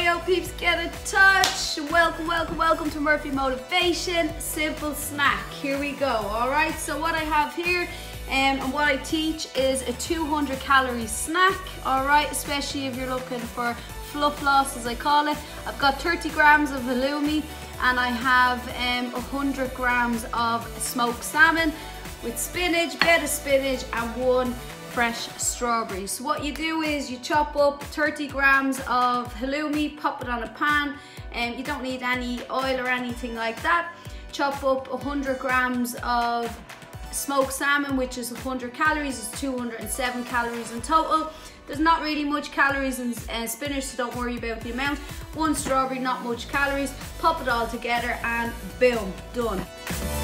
yo peeps, get in touch. Welcome to Murphy Motivation. Simple snack. Here we go. Alright, so what I have here and what I teach is a 200 calorie snack. Alright, especially if you're looking for fluff loss, as I call it. I've got 30 grams of halloumi and I have 100 grams of smoked salmon with spinach, bit of spinach and one fresh strawberry. So what you do is you chop up 30 grams of halloumi, pop it on a pan, and you don't need any oil or anything like that. Chop up 100 grams of smoked salmon, which is 100 calories, it's 207 calories in total. There's not really much calories in spinach, so don't worry about the amount. One strawberry, not much calories. Pop it all together and boom, done.